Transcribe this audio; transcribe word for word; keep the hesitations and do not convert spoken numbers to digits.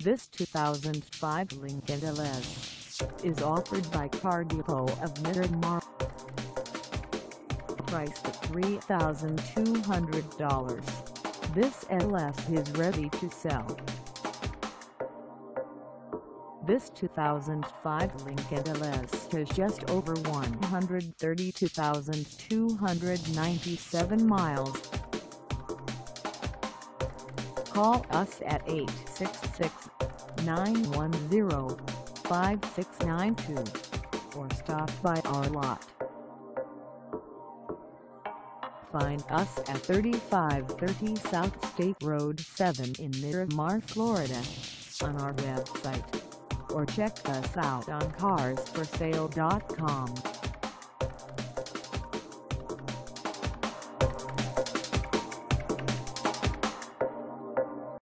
This two thousand five Lincoln L S is offered by Car Depot of Miramar. Priced at three thousand two hundred dollars, this L S is ready to sell. This two thousand five Lincoln L S has just over one hundred thirty-two thousand two hundred ninety-seven miles. Call us at eight six six, nine one zero, five six nine two or stop by our lot. Find us at thirty-five thirty South State Road seven in Miramar, Florida on our website, or check us out on cars for sale dot com.